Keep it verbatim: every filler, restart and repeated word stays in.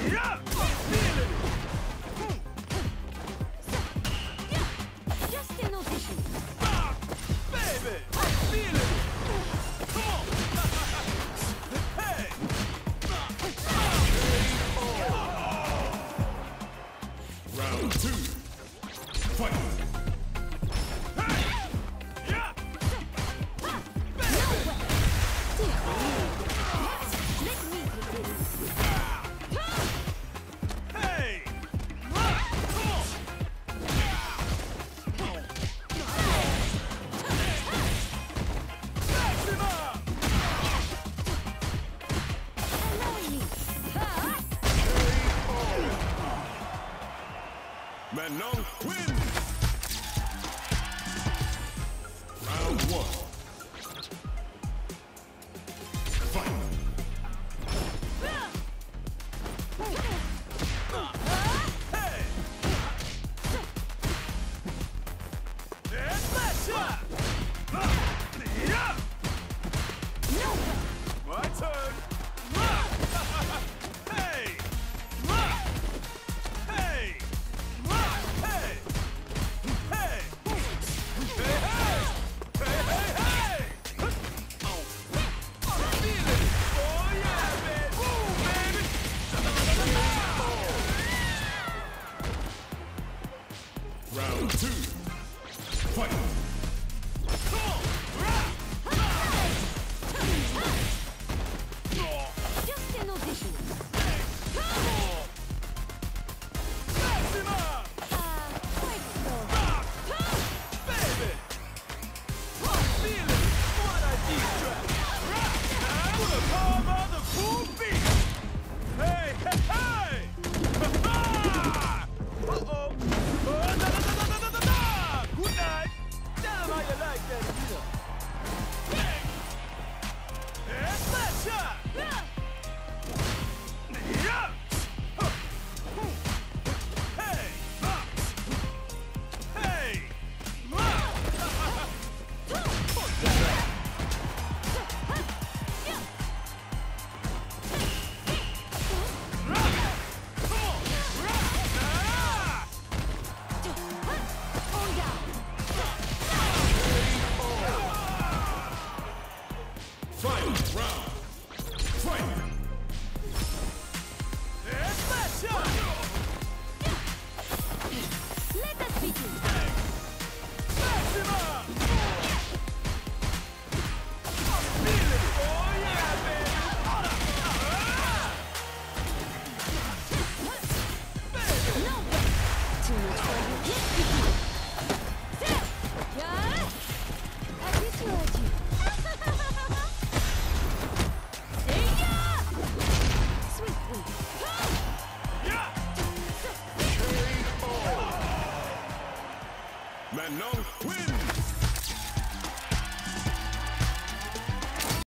Yeah! Feel it! Just an audition. Ah, baby! Feel it! Come on! Hey! Round two. Fight. Manon wins! Round one. Fight! My turn! Hey! Hey! Hey! Hey! Hey, hey! Hey, hey, hey! Oh. Feel it! Oh, yeah, man! Woo, baby! Round two. Fight! Come on! Just an audition. Maxima! Uh, quite slow. Rock! Baby! Feel it! What a deep track! Rock! Now the palm of the cool beat! Hey, hey, hey! Ha-ha! Uh-oh! Oh, da-da-da-da-da-da-da! Good night! Tell 'em how you like that, you know. Hey! And left shot! Yeah! Huh. Hey! Ah. Hey! Ah. On down. Final round. Fight! And left shot! Let us begin. Maxima! Feel it! Oh yeah, baby! No way. Too much for you. Let's begin. Yeah. I visualize you. See ya. Sweetly. Yeah! Manon wins!